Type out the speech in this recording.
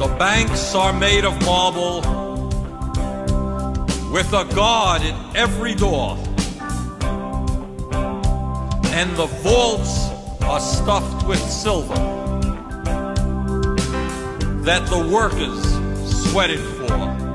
The banks are made of marble, with a guard at every door, and the vaults are stuffed with silver that the workers sweated for.